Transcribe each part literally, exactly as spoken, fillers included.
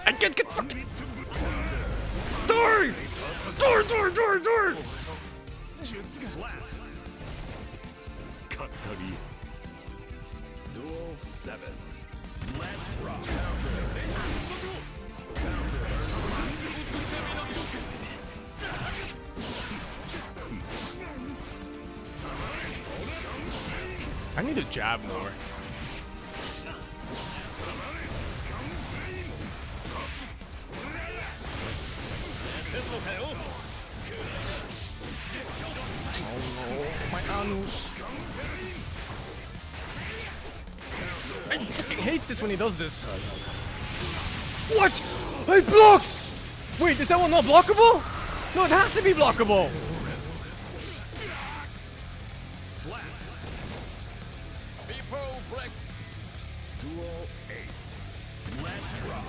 I can't get fucking... Die! Die, die, die, die! Duel seven. Let's rock. I need to jab more. Oh no, my anus. I fucking hate this when he does this. What? I blocked! Wait, is that one not blockable? No, it has to be blockable! Duel eight. Let's rock.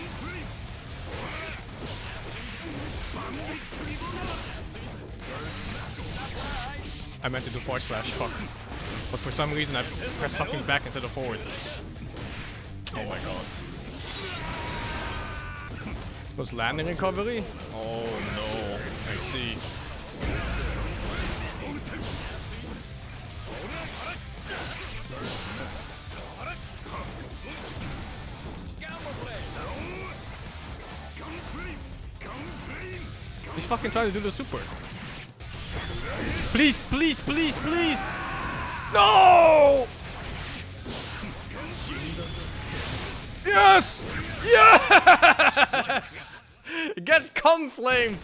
I meant to do forward slash, fuck. But for some reason I pressed fucking back instead of forward. Oh my god. Was landing recovery? Oh no, I see. He's fucking trying to do the super. Please, please, please, please! No! Yes! Yes! Get cum flamed!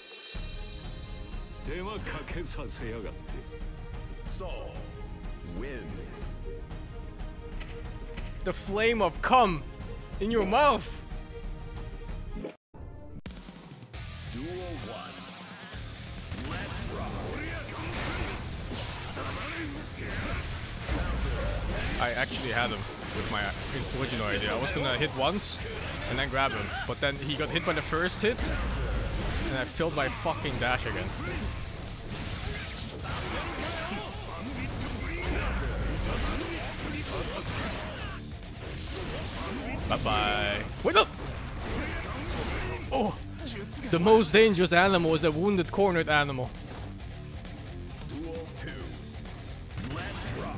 Soul wins. The flame of cum in your mouth! Duel one. Let's rock. I actually had him with my original idea. I was gonna hit once and then grab him, but then he got hit by the first hit and I failed my fucking dash again. Bye bye. Wait up! Oh! The most dangerous animal is a wounded, cornered animal. Duel two. Let's rock.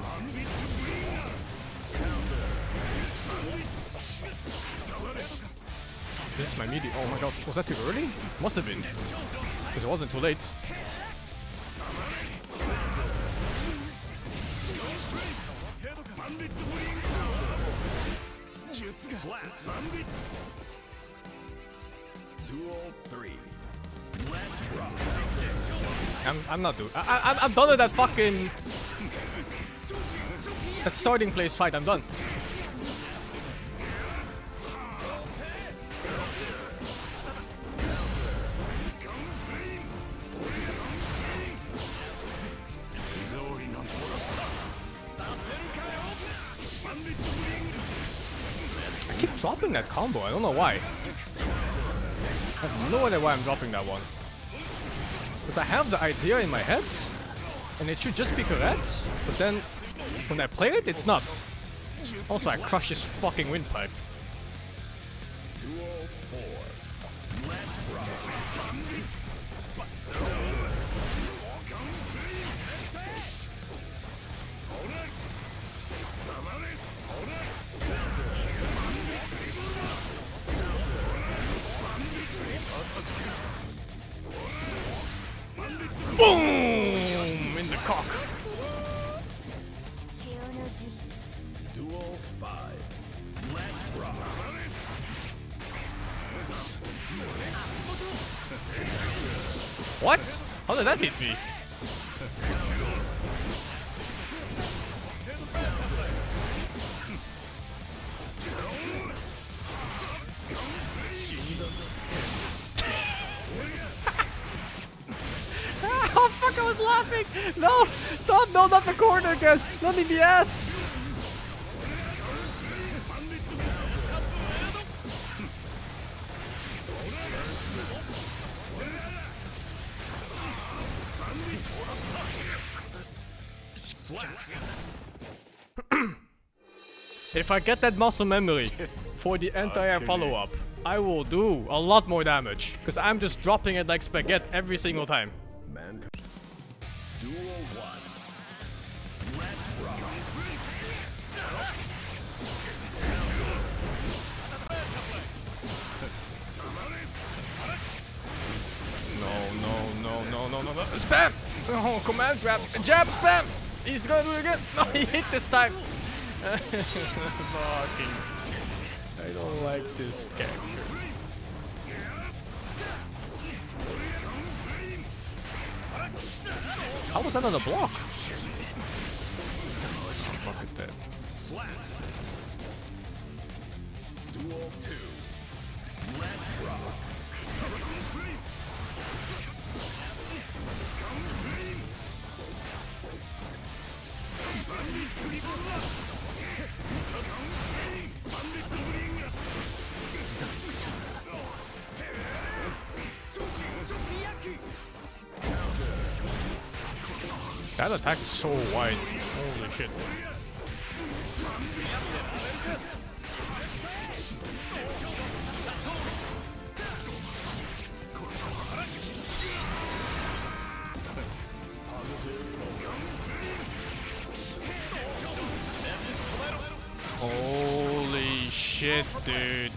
This is my media. Oh my god, was that too early? Must have been. Because it wasn't too late. Duel three. Let's rock. I'm, I'm not doing. I, I, I'm done with that fucking. That starting place fight. I'm done. I keep dropping that combo. I don't know why. I have no idea why I'm dropping that one. But I have the idea in my head, and it should just be correct. But then, when I play it, it's not. Also, I crush his fucking windpipe. Duel four. Let's rock. Boom! In the cock. Duel five. Let's rock. What? How did that hit me? Oh fuck, I was laughing! No! Stop! No, not the corner again! Not in the ass! If I get that muscle memory for the entire follow-up, I will do a lot more damage. Because I'm just dropping it like spaghetti every single time. Man. Duel one. Let's rock. No, no, no, no, no, no, no. Spam! Oh, command grab. Jab, spam! He's gonna do it again. No, he hit this time. Fucking. I don't like this character. How was that on the block? Fuck it then. Slap. Duel two. Let's rock. That attack is so wide. Holy shit. Holy shit, dude.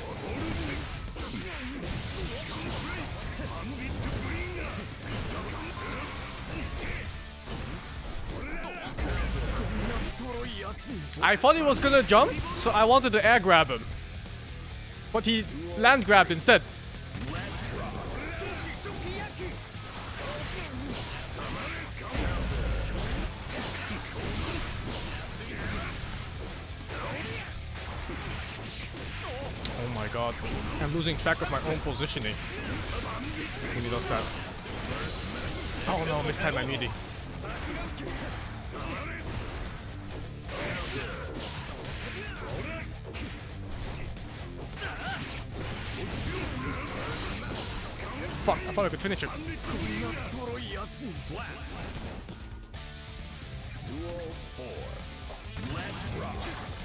I thought he was gonna jump, so I wanted to air grab him. But he land grabbed instead. Oh my god. I'm losing track of my own positioning when he does that. Oh no, mistimed my meaty. Fuck, I thought I could finish him. Duel four. Let's rock.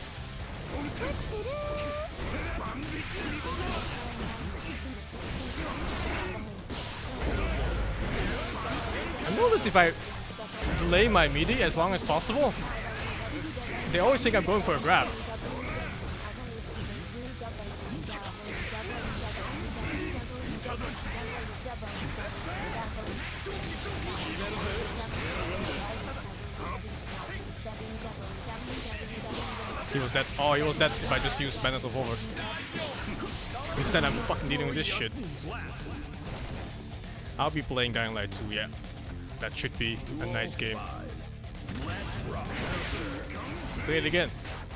I notice if I delay my meaty as long as possible, they always think I'm going for a grab. He was dead. Oh, he was dead if I just used Bennett of over. Instead, I'm fucking dealing with this shit. I'll be playing Dying Light two, yeah. That should be a nice game. Play it again.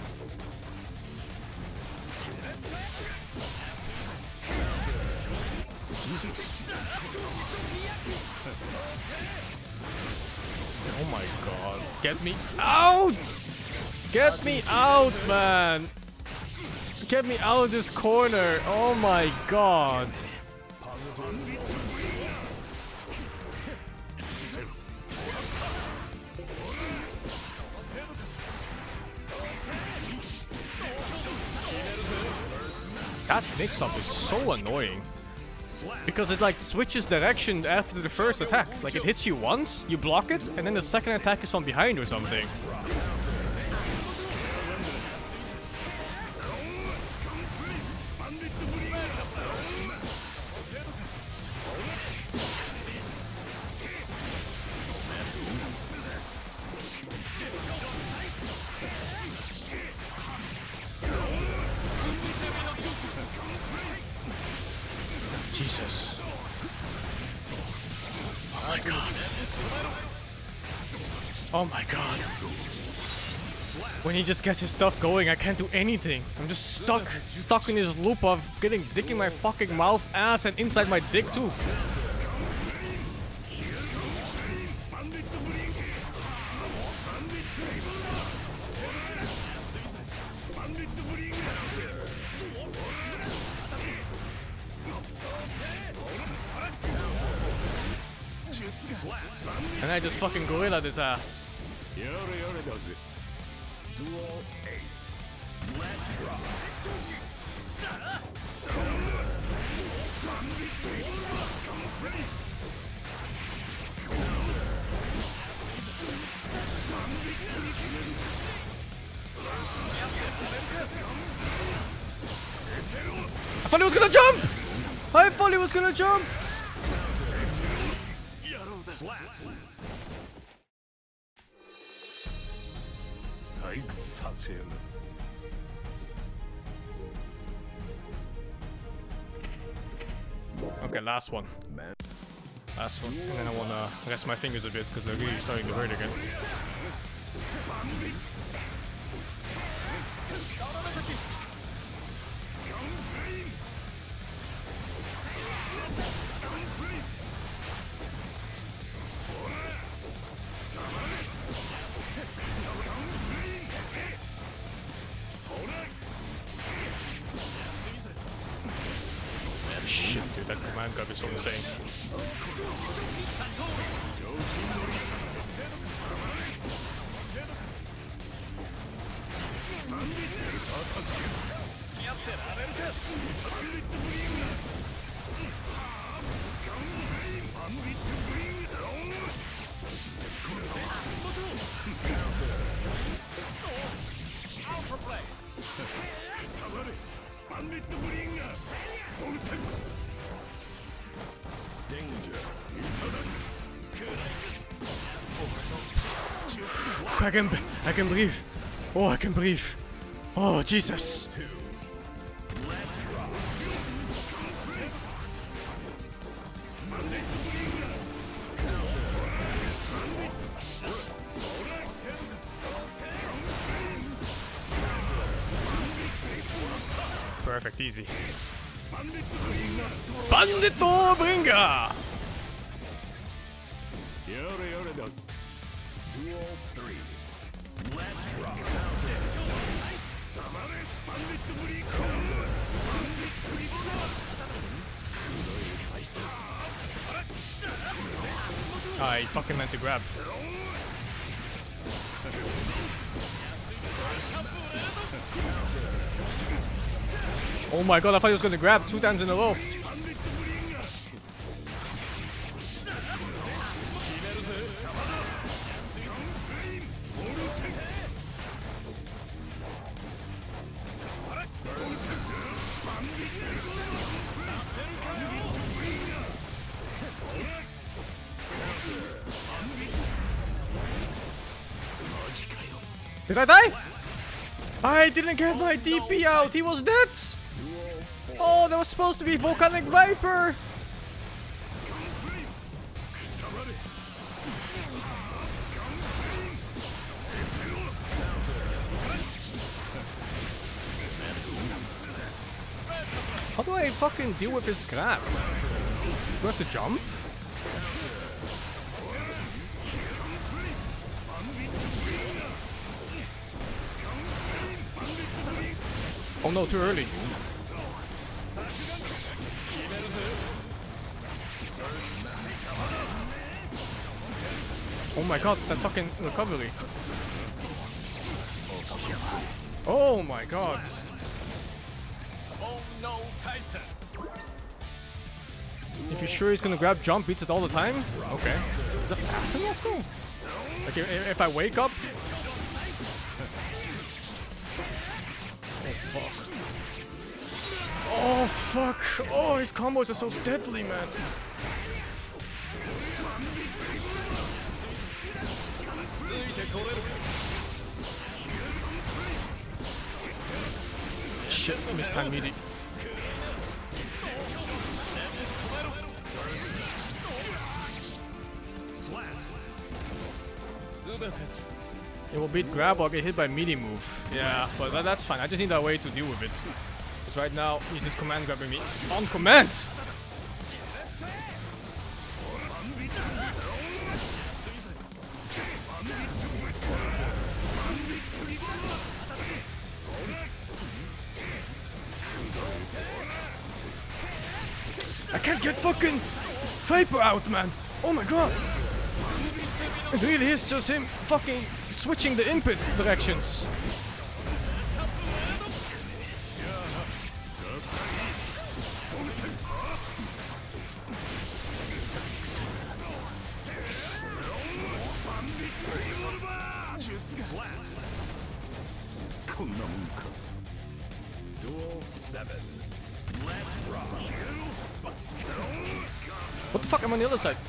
Oh my god. Get me out! Get me out, man! Get me out of this corner! Oh my god! That mix-up is so annoying. Because it like switches direction after the first attack. Like it hits you once, you block it, and then the second attack is from behind or something. Jesus. Oh my god. Oh my god. When he just gets his stuff going, I can't do anything. I'm just stuck, stuck in this loop of getting dick in my fucking mouth, ass, and inside my dick too. And I just fucking gorilla this ass. Duel eight. Let's rock. I thought he was gonna jump! I thought he was gonna jump! Okay, last one. Last one. And then I wanna rest my fingers a bit because they're really starting to hurt again. Shit, dude, that command grab is so insane. I can, I can breathe. Oh, I can breathe. Oh, Jesus. Perfect, easy. Bandito Bringa! Duel three. Let's rock. Ah, he fucking meant to grab. Oh my god, I thought he was gonna grab two times in a row. Did I die? I didn't get my D P out. He was dead. Oh, that was supposed to be Volcanic Viper. How do I fucking deal with his grab? Do I have to jump? Oh no, too early. Oh my god, that fucking recovery. Oh my god. Oh no, Tyson. If you're sure he's gonna grab jump, beats it all the time? Okay. Is that fast enough though? Like if, if I wake up? Oh fuck! Oh, his combos are so deadly, man. Shit, I missed time meaty. It will beat grab or get hit by meaty move. Yeah, but that, that's fine. I just need a way to deal with it. Because right now, he's just command grabbing me on command! I can't get fucking Viper out, man! Oh my god! It really is just him fucking switching the input directions. Slap. Duel seven. Let's rock. What the fuck? I'm on the other side.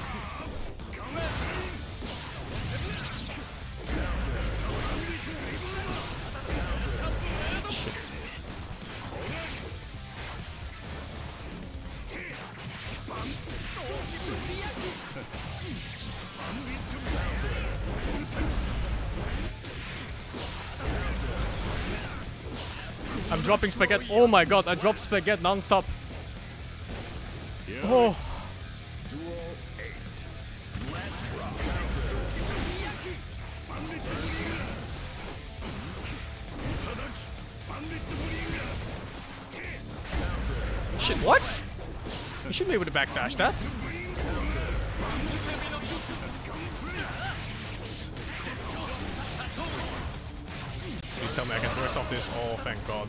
I'm dropping spaghetti. Oh my god, I dropped spaghetti non-stop. Oh. Shit, what? You should be able to backdash that. Please tell me I can burst off this. Oh, thank god.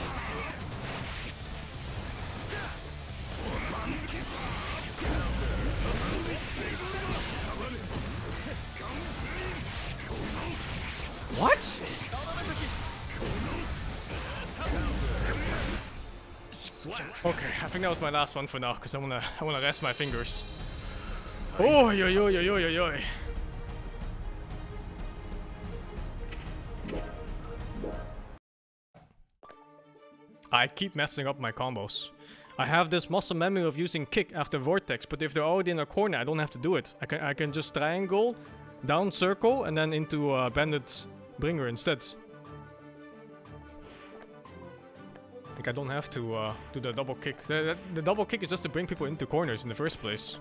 What? Okay, I think that was my last one for now, because I wanna I wanna rest my fingers. Oh yo yo yo yo yo yo. I keep messing up my combos. I have this muscle memory of using kick after vortex, but if they're already in a corner, I don't have to do it. I can I can just triangle, down circle, and then into uh, bandit bringer instead. Like I don't have to uh, do the double kick. The, the, the double kick is just to bring people into corners in the first place.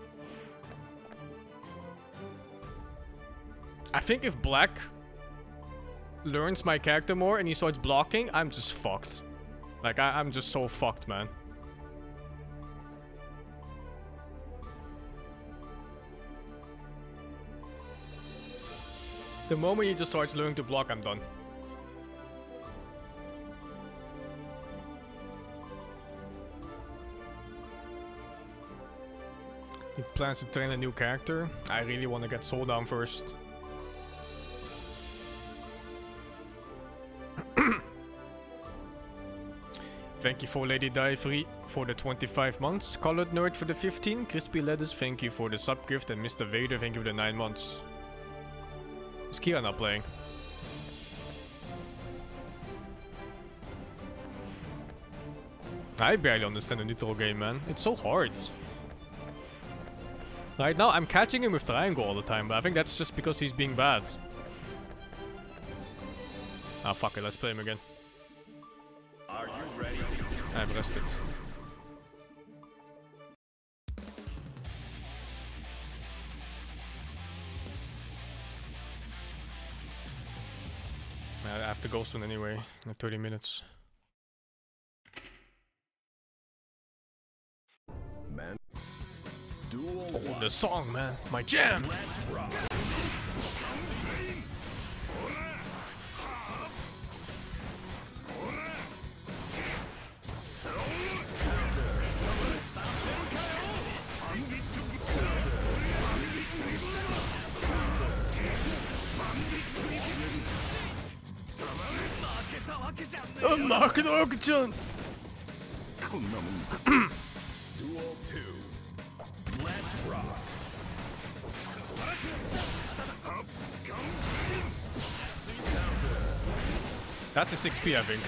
I think if Black learns my character more and he starts blocking, I'm just fucked. Like I, I'm just so fucked, man. The moment he just starts learning to block, I'm done. He plans to train a new character. I really want to get Soul down first. Thank you for Lady Divey for the twenty-five months. Colored Nerd for the fifteen. Crispy Lettuce, thank you for the sub gift. And Mister Vader, thank you for the nine months. Is Kira not playing? I barely understand the neutral game, man. It's so hard. Right now, I'm catching him with triangle all the time, but I think that's just because he's being bad. Ah, fuck it, let's play him again. Are you ready? I've rested. I have to go soon anyway, in thirty minutes. Man. Duel Oh, one. the song, man. My jam! Let's rock. Market Orchard! Duel two. Let's rock. That's a six P, I think.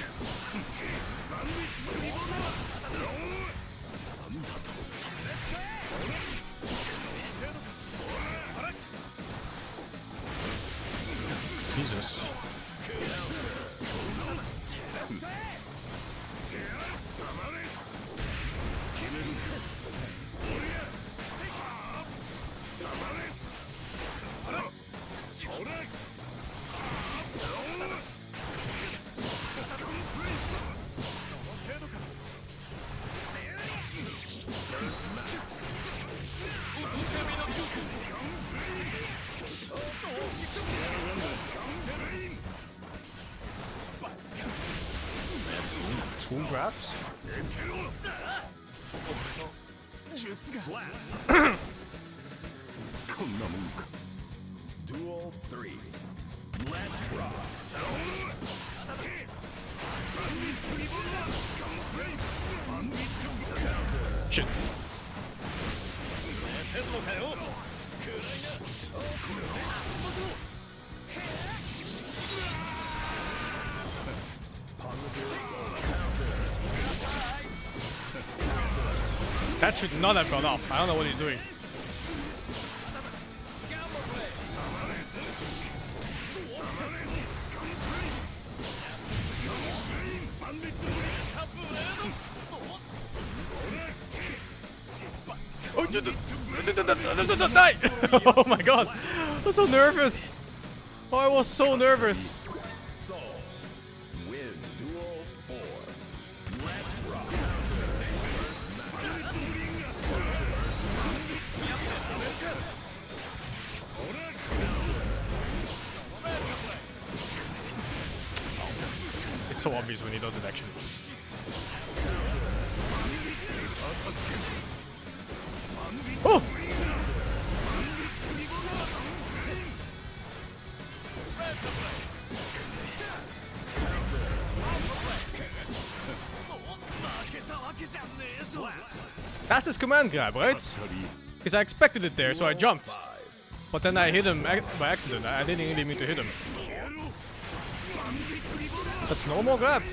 Jesus. Two grabs? Slap. Duel three. Let's rock. Shit. That should not have gone off. I don't know what he's doing. Oh, die! Oh my god! I'm so nervous! Oh, I was so nervous! Soul. Win duel four. Let's rock. It's so obvious when he does it actually. Oh! That's his command grab, right? Because I expected it there, so I jumped. But then I hit him ac by accident. I didn't really mean to hit him. That's normal grab.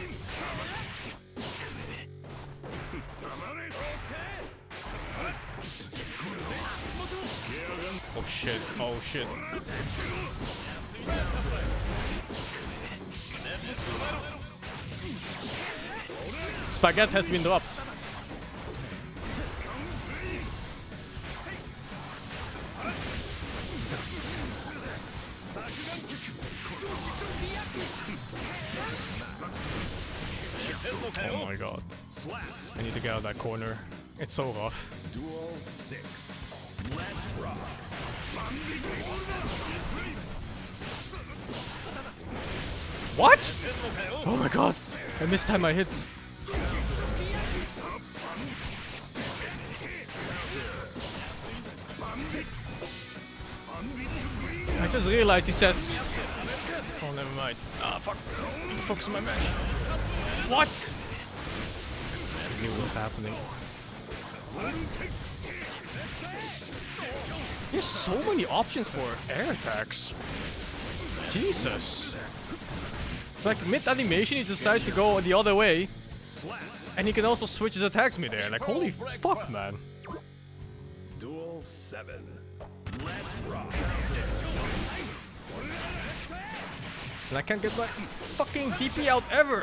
Oh shit, oh shit. Spaghetti has been dropped. Oh my god. I need to get out of that corner. It's so rough. Duel six. Let's rock. What? Oh my god. I missed time I hit. I just realized he says... Oh, never mind. Ah, fuck. Focus on my match. What? I knew what was happening. There's so many options for air attacks. Jesus. Like mid-animation he decides to go the other way. And he can also switch his attacks mid-air. Like holy fuck, man. Duel seven. Let's rock. And I can't get my fucking D P out ever.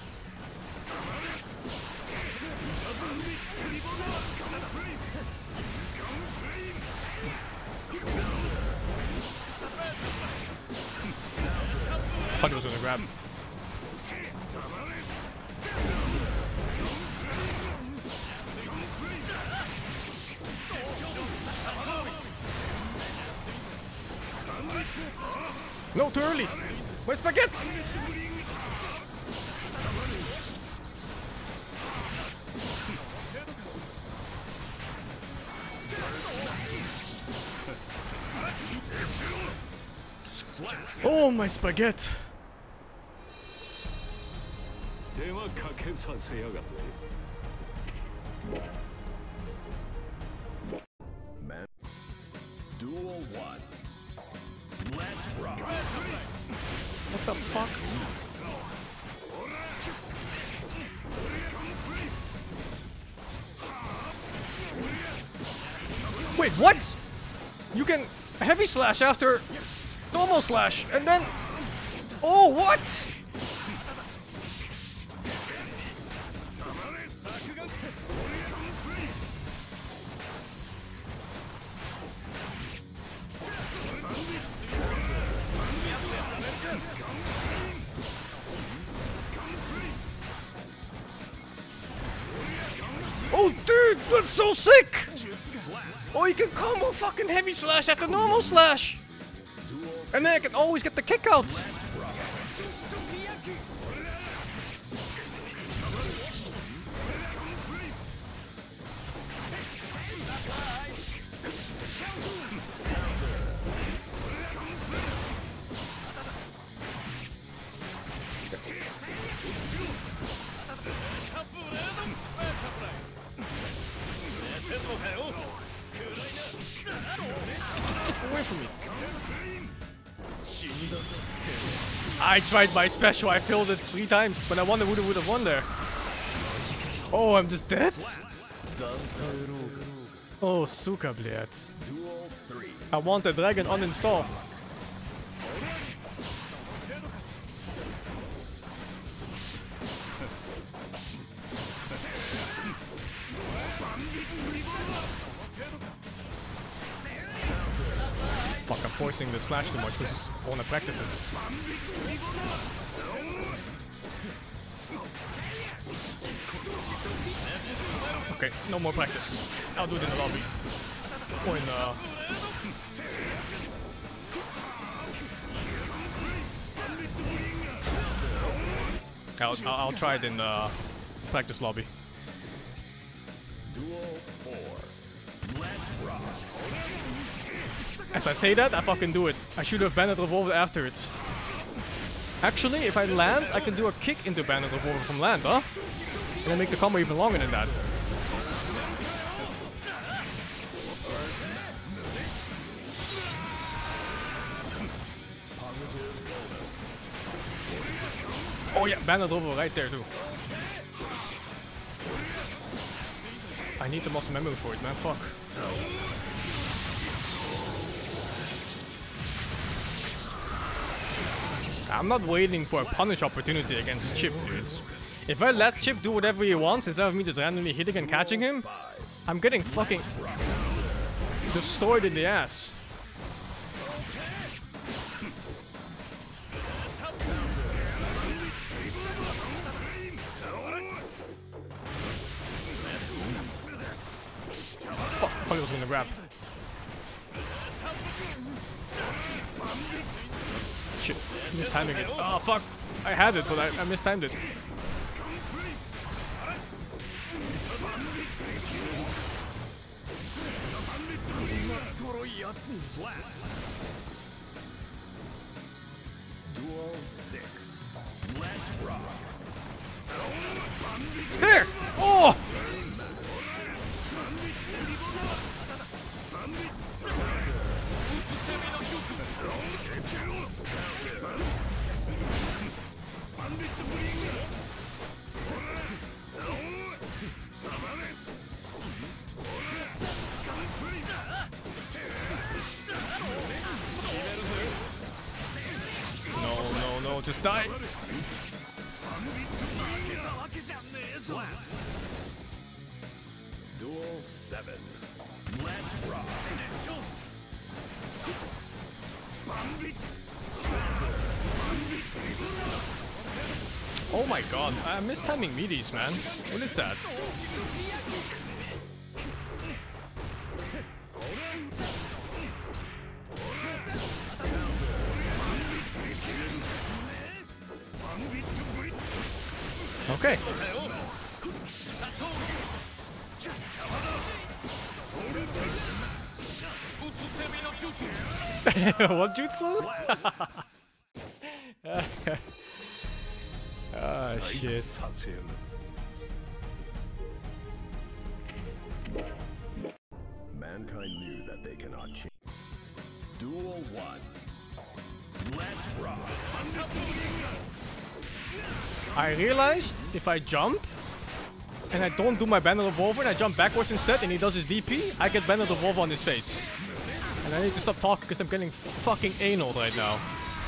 I thought he was gonna grab. No, too early. Where's Spaghetti? Oh, my Spaghetti. Man. Duel one. Let's rock. What the fuck? Wait, what? You can heavy slash after normal slash, and then... Oh, what? Oh, dude, that's so sick! Oh, you can combo fucking heavy slash after normal slash! And then I can always get the kick out! I tried my special, I failed it three times, but I wonder who would have won there. Oh, I'm just dead? Oh, suka, bled. I want the dragon uninstall. Fuck, I'm forcing the slash too much because I want to practice it. Okay, no more practice. I'll do it in the lobby. Or in the... I'll, I'll, I'll try it in the practice lobby. Duel four. Let's rock. As I say that, I fucking do it. I should have Bandit Revolver after it. Actually, if I land, I can do a kick into Bandit Revolver from land, huh? And then make the combo even longer than that. Oh yeah, Bandit Revolver right there too. I need the muscle memory for it, man. Fuck. I'm not waiting for a punish opportunity against Chip, dudes. If I let Chip do whatever he wants instead of me just randomly hitting and catching him, I'm getting fucking destroyed in the ass. Fuck, I thought he was gonna grab. Shit, mistiming it. Oh fuck, I had it, but I, I mistimed it. Duel six. Let's rock. There! Oh! No, no, no, just die. Duel seven. Let's rock. Oh my god, I'm mistiming meaties, man. What is that? Okay. What jutsu? Ah, shit. Mankind knew that they cannot change. Duel one. Let's rock. I realized if I jump and I don't do my Bandit Revolver and I jump backwards instead and he does his D P, I get Bandit Revolver on his face. And I need to stop talking because I'm getting fucking anal right now.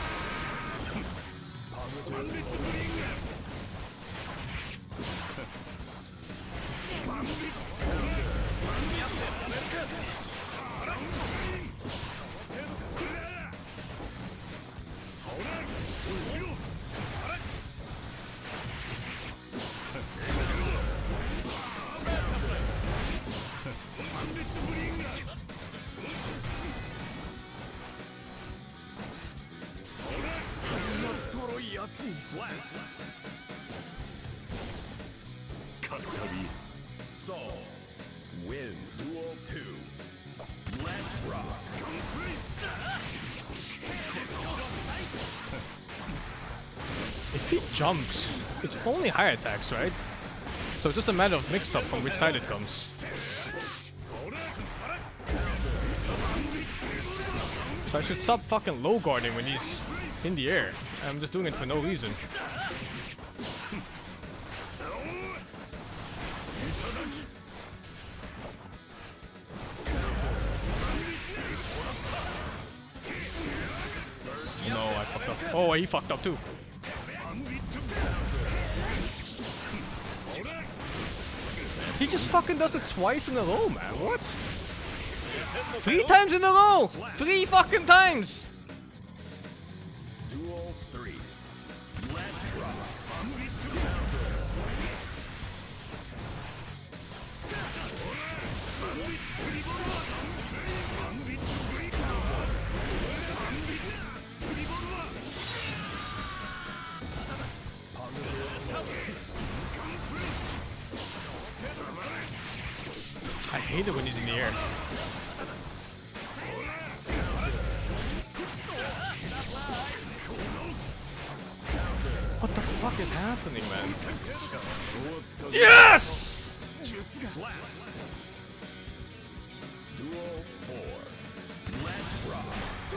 So, win duel two. Let's rock. If he jumps, it's only high attacks, right? So it's just a matter of mix-up from which side it comes. So I should stop fucking low guarding when he's in the air. I'm just doing it for no reason. No, I fucked up. Oh, he fucked up too. He just fucking does it twice in a row, man. What? Three times in a row! Three fucking times! Duel three. Let's rock. I hate it when he's in the air. What the fuck is happening, man? Yes! Slap. Duel four. Let's rock.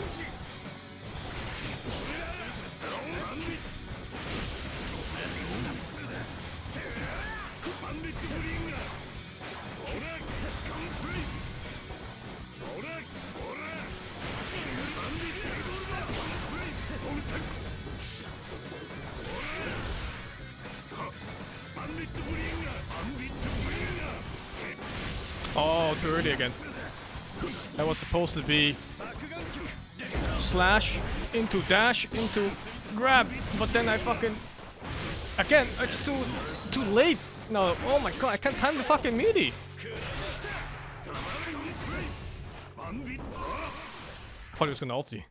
Oh, too early again. That was supposed to be slash into dash into grab, but then I fucking again. It's too too late. No, oh my god, I can't time the fucking meaty. Thought he was gonna ulti.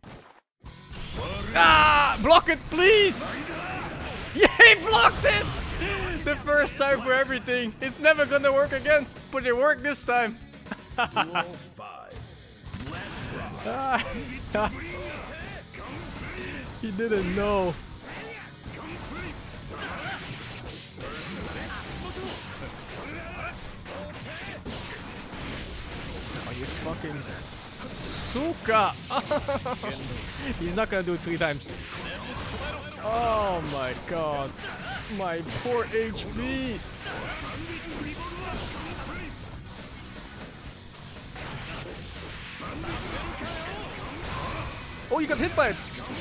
Ah! Block it, please! Yay, blocked it! The first time for everything. It's never gonna work again, but it worked this time. Duel five. Let's rock. He didn't know. Oh, you fucking suka! He's not gonna do it three times. Oh my god. My poor H P. Oh, you got hit by it.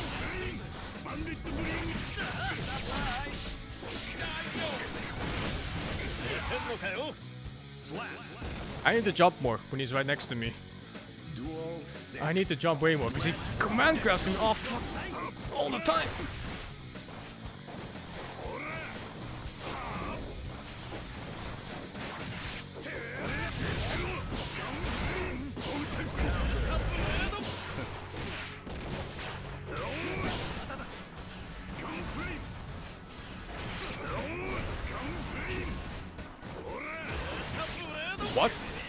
I need to jump more when he's right next to me. Duel six. I need to jump way more because he command grabs me off all the time. What?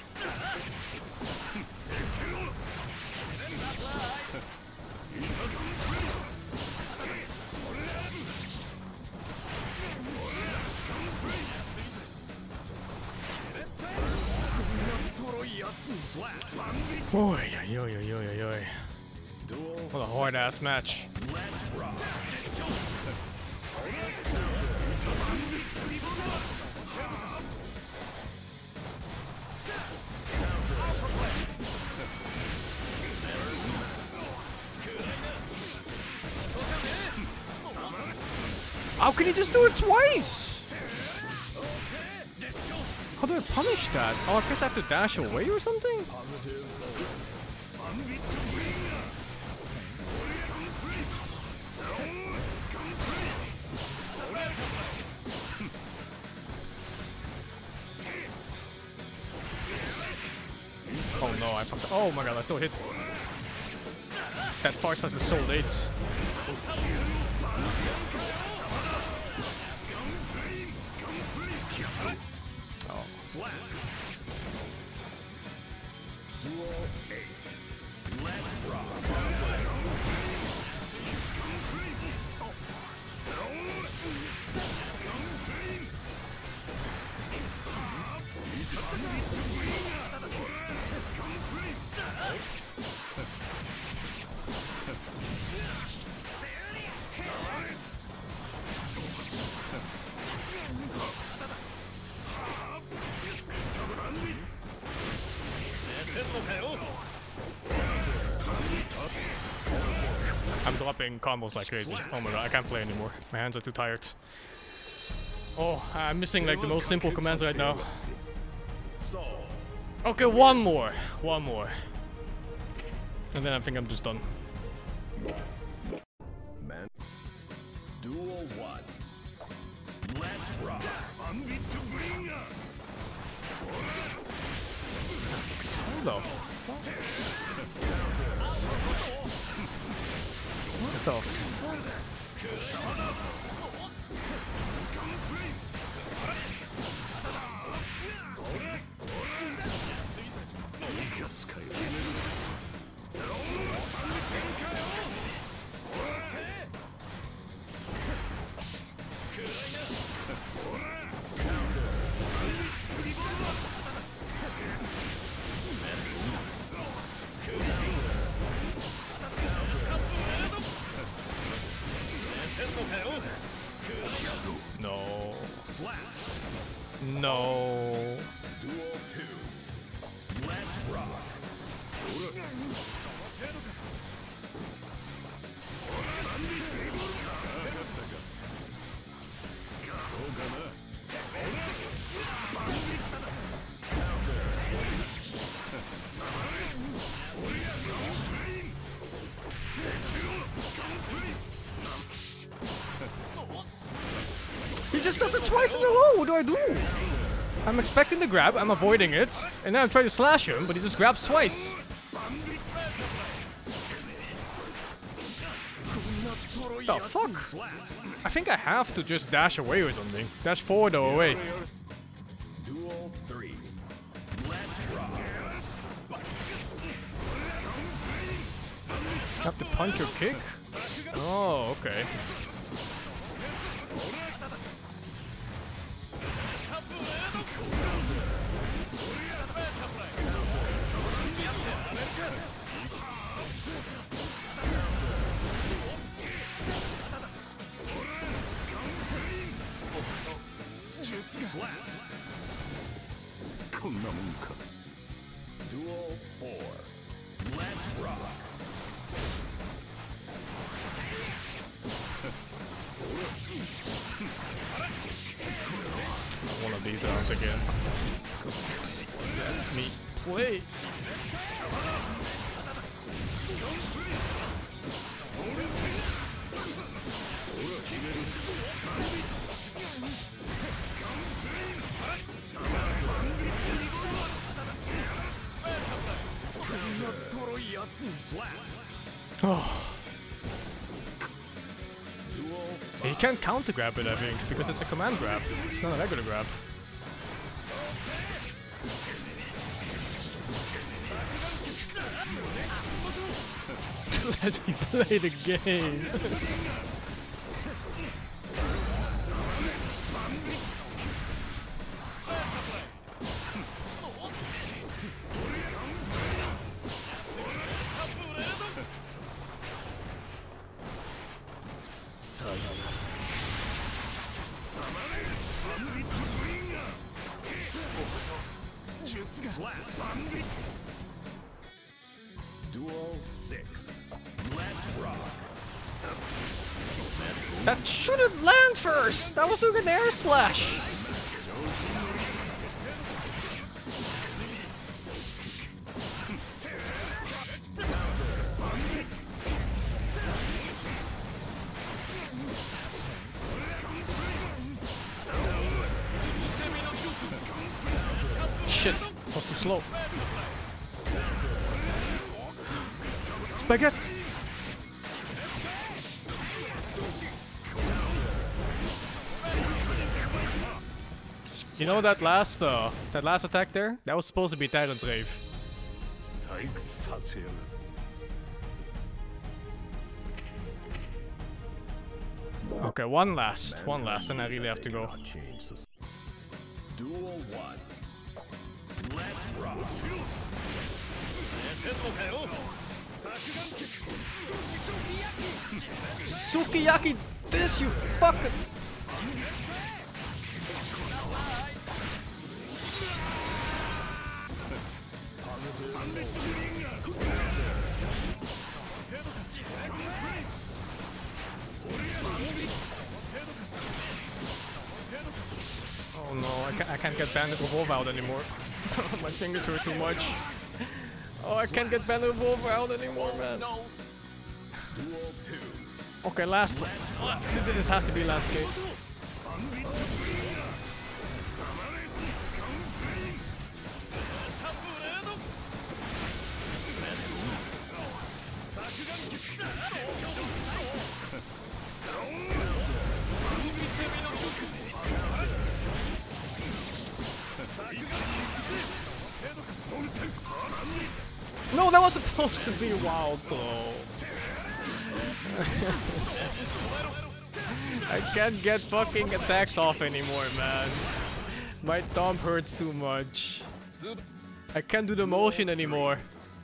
Boy, yo, yo, yo, yo, yo. What a hard ass match. How can he just do it twice? How do I punish that? Oh, I guess I have to dash away or something? Oh no, I fucked up. Oh my god, I still hit. That far slash was so late. Oh. Duel eight. Let's rock. I'm dropping combos like crazy. Oh my god, I can't play anymore. My hands are too tired. Oh, I'm missing like the most simple commands right now. Okay, one more. One more. And then I think I'm just done. Man. Duel one. Let's rock. What the fuck? What the fuck? No. No. Duel two. Let's rock. He just does it twice in a row. What do I do? I'm expecting the grab, I'm avoiding it, and then I'm trying to slash him, but he just grabs twice. The fuck? I think I have to just dash away or something. Dash forward or away. Duel three. Let's rock. Have to punch or kick? Oh, okay. Duel four. Let's rock. One of these rounds again. Let me play. Oh. He can't counter grab it, I think, because it's a command grab. It's not a regular grab. Let me play the game. Duel six. Let's rock. That shouldn't land first! That was doing an air slash! Shit, was too slow. Spaghetti! You know that last uh, that last attack there? That was supposed to be Tyrant's Rave. Okay, one last, one last, and I really have to go. Duel one. Let's rock. Sukiyaki this, you fucking... can't, I can't get Bandit Revolver out anymore. My fingers hurt too much. Oh, I can't get Bandit Revolver out anymore, man. Okay, last. This has to be last game. No, that was supposed to be a wild throw. I can't get fucking attacks off anymore, man. My thumb hurts too much. I can't do the motion anymore.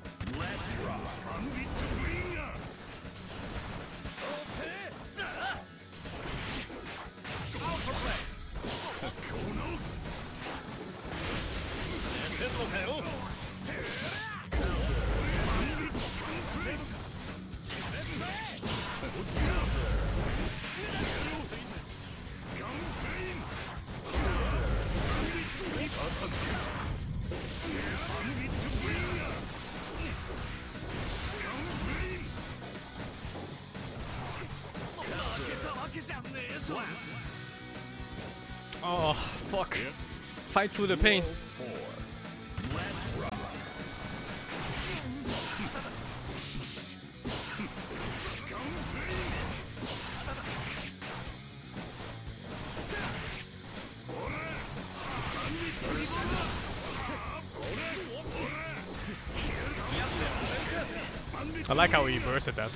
Oh, fuck. Fight through the pain. I like how he bursted that.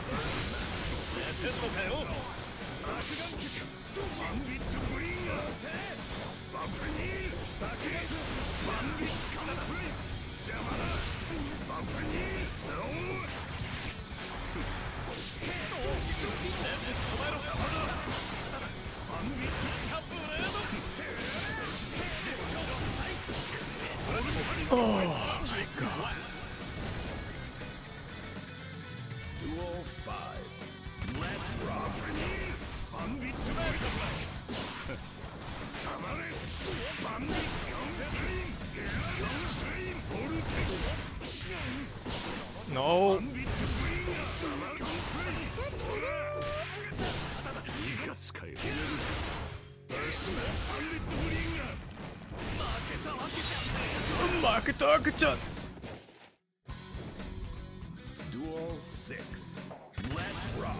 Oh my god. Duel five. Let's rock. No. Market target. Duel six. Let's rock.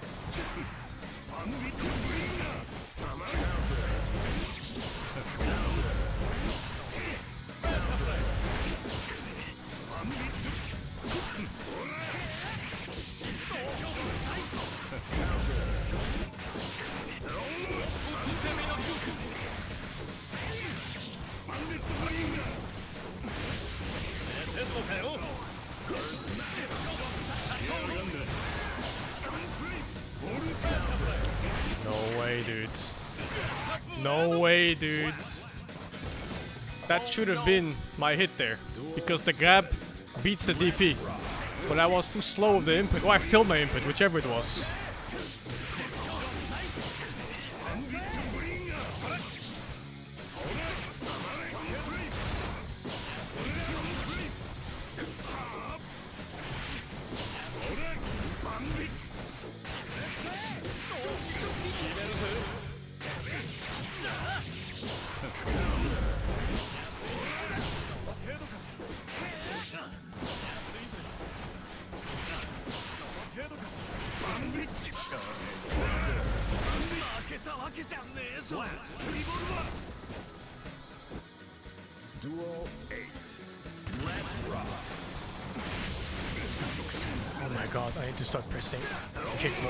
No way, dude. No way, dude. That should have been my hit there. Because the grab beats the D P. But I was too slow with the input. Or I failed my input, whichever it was. Duel eight. Let's rock. Oh my god, I need to start pressing kick more.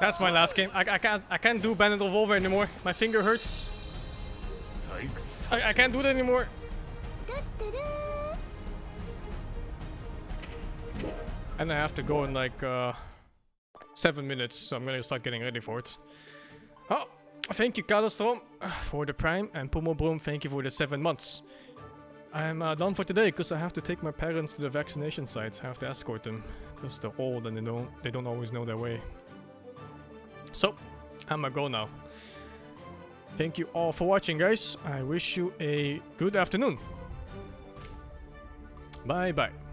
That's my last game. I, I can't I can't do Bandit Revolver anymore. My finger hurts. I, I can't do that anymore. And I have to go in like uh, seven minutes, so I'm gonna start getting ready for it. Oh, thank you Kalestrom for the Prime, and Pummel Broom, thank you for the seven months. I'm uh, done for today because I have to take my parents to the vaccination sites. I have to escort them because they're old and they don't they don't always know their way. So I'm gonna go now. Thank you all for watching, guys. I wish you a good afternoon. Bye bye.